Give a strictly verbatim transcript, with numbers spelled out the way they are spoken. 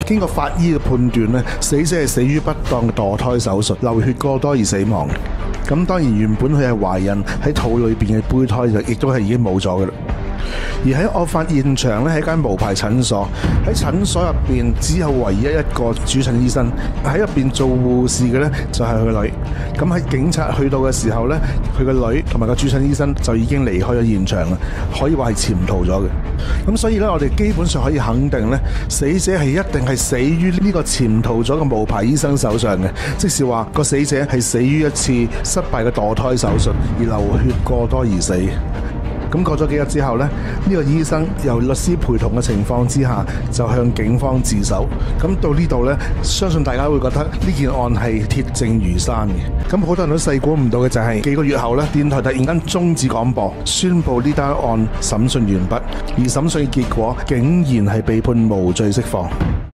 經過法醫嘅判斷咧，死者係死於不當嘅墮胎手術，流血過多而死亡。咁當然原本佢係懷孕喺肚裏邊嘅胚胎就亦都係已經冇咗嘅啦。而喺案發現場咧，係一間無牌診所，喺診所入邊只有唯一一個主診醫生，喺入邊做護士嘅呢，就係佢個女。咁喺警察去到嘅時候呢，佢個女同埋個主診醫生就已經離開咗現場啦，可以話係潛逃咗嘅。咁所以呢，我哋基本上可以肯定呢，死者係一定係死於呢個潛逃咗嘅無牌醫生手上嘅，即是話個死者係死於一次失敗嘅墮胎手術而流血過多而死。咁過咗幾日之後呢，呢個醫生由律師陪同嘅情況之下，就向警方自首。咁到呢度呢，相信大家會覺得呢件案係鐵證如山嘅。咁好多人都細估唔到嘅就係幾個月後呢，電台突然間終止廣播，宣布呢單案審訊完畢，而審訊結果竟然係被判無罪釋放。